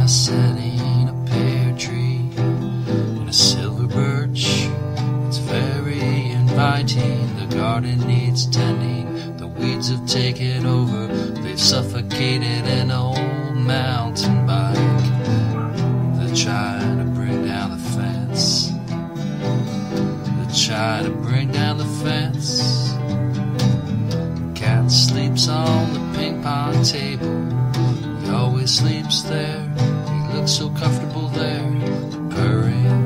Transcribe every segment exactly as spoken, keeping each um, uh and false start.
I setting a pear tree and a silver birch. It's very inviting. The garden needs tending. The weeds have taken over. They've suffocated an old mountain bike. They're trying to bring down the fence. They're trying to bring down the fence. The cat sleeps on the ping pong table. He always sleeps there. He looks so comfortable there, purring.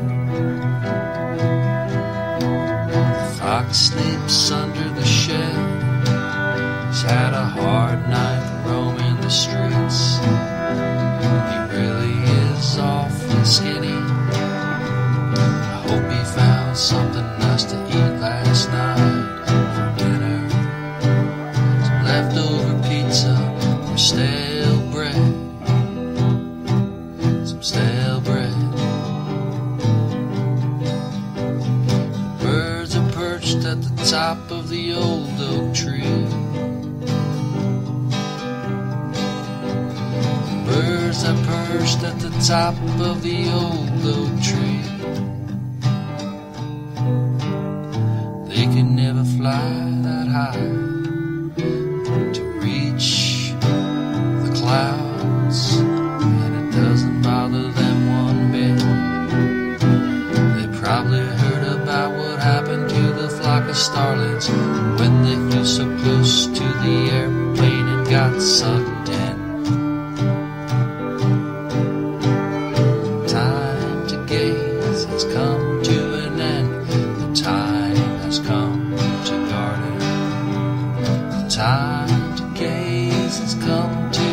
The fox sleeps under the shed. He's had a hard night roaming the streets. He really is awfully skinny. I hope he found something nice to eat last night for dinner. Some leftover pizza or stale bread. Some stale bread. The birds are perched at the top of the old oak tree. Birds are perched at the top of the old oak tree. They can never fly that high to reach the clouds, and it doesn't bother them one bit. They probably heard about what happened to the flock of starlings when they flew so close to the airplane and got sucked in. Has come to an end. The time has come to garden. The time to gaze has come to